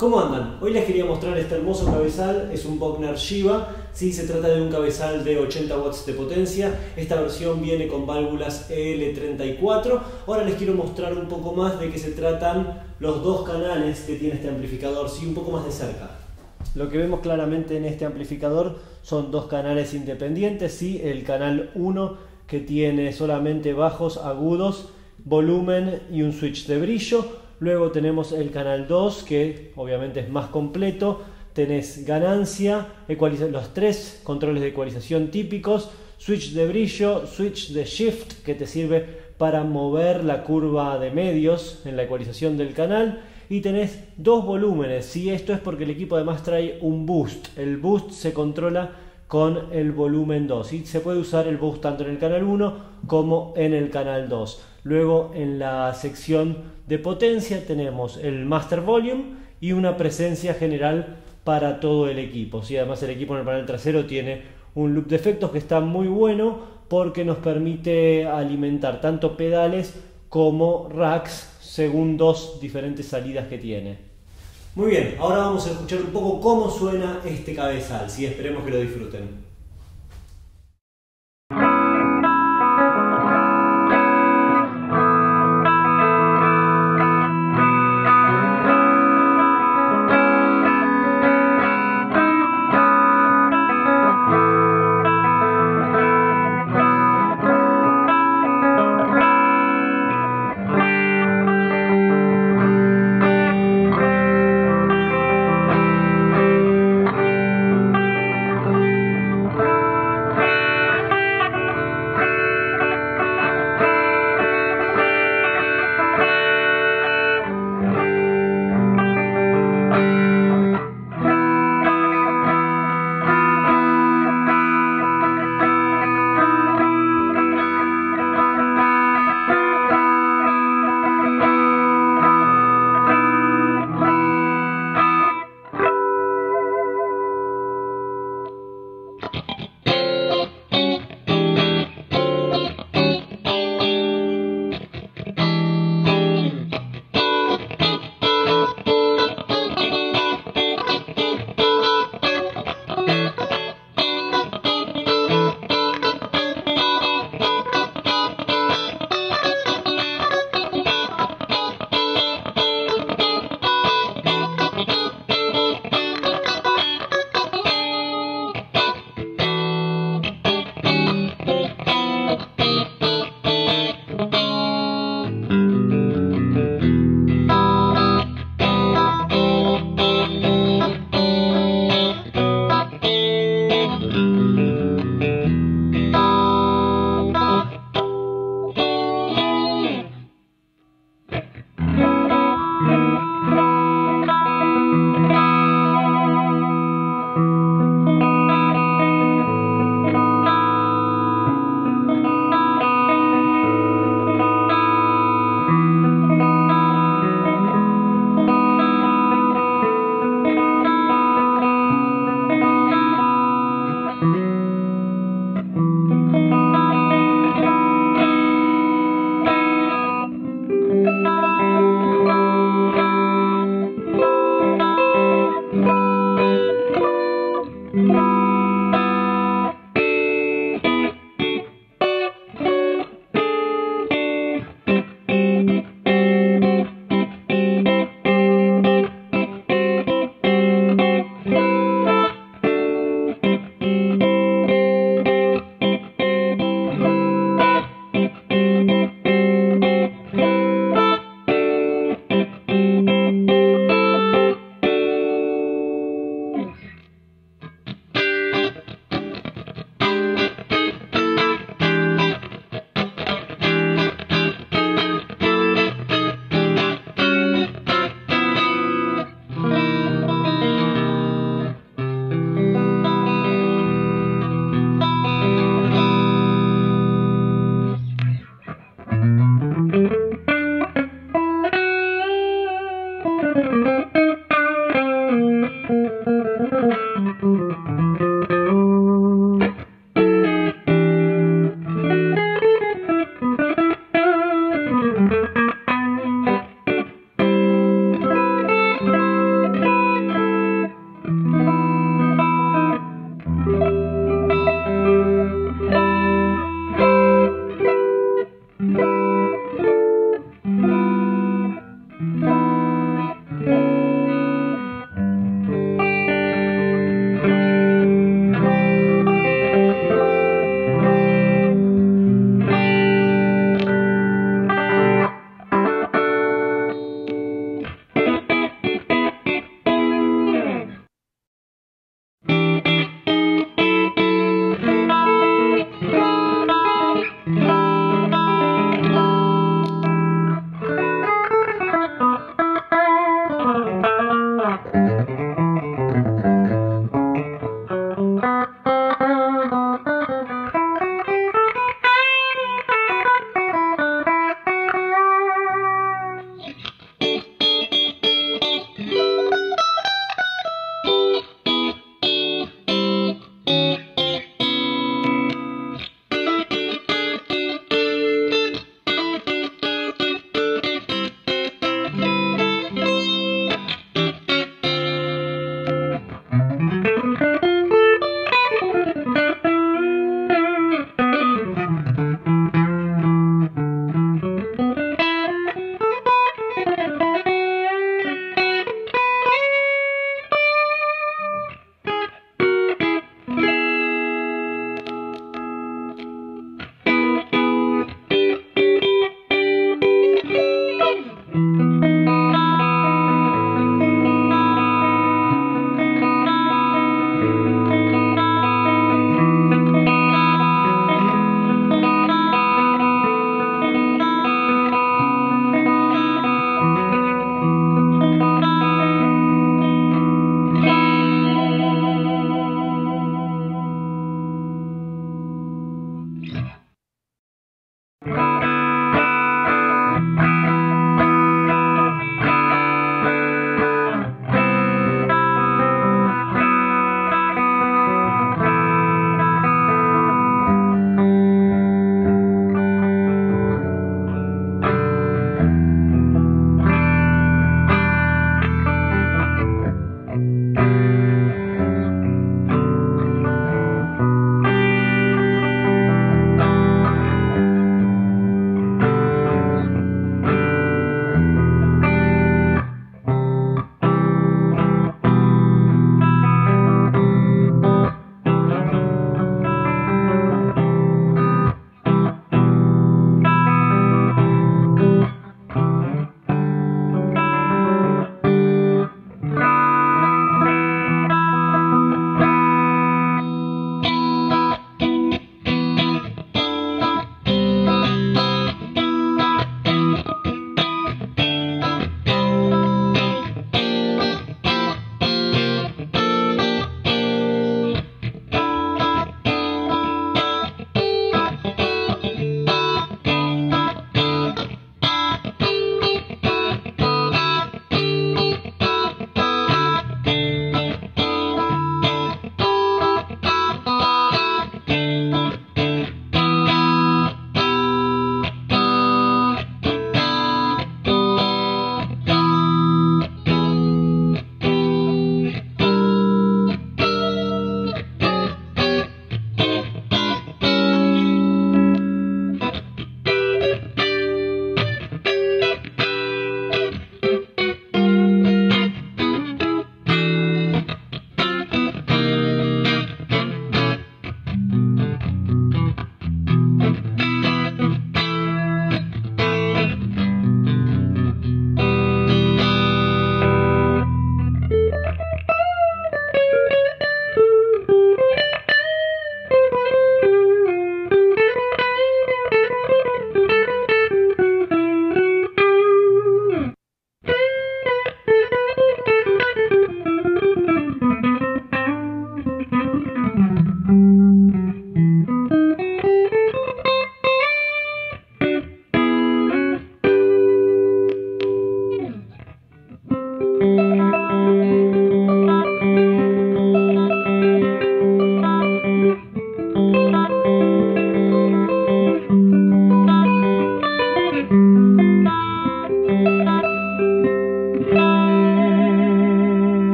¿Cómo andan? Hoy les quería mostrar este hermoso cabezal, es un Bogner Shiba, sí, se trata de un cabezal de 80 watts de potencia, esta versión viene con válvulas EL34. Ahora les quiero mostrar un poco más de qué se tratan los dos canales que tiene este amplificador, sí, un poco más de cerca. Lo que vemos claramente en este amplificador son dos canales independientes, sí, el canal 1 que tiene solamente bajos, agudos, volumen y un switch de brillo. Luego tenemos el canal 2 que obviamente es más completo, tenés ganancia, los tres controles de ecualización típicos, switch de brillo, switch de shift que te sirve para mover la curva de medios en la ecualización del canal, y tenés dos volúmenes, ¿sí? Esto es porque el equipo además trae un boost, el boost se controla con el volumen 2 y se puede usar el boost tanto en el canal 1 como en el canal 2. Luego en la sección de potencia tenemos el Master Volume y una presencia general para todo el equipo, ¿sí? Además el equipo en el panel trasero tiene un loop de efectos que está muy bueno porque nos permite alimentar tanto pedales como racks según dos diferentes salidas que tiene. Muy bien, ahora vamos a escuchar un poco cómo suena este cabezal, ¿sí? Esperemos que lo disfruten.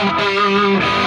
Thank you.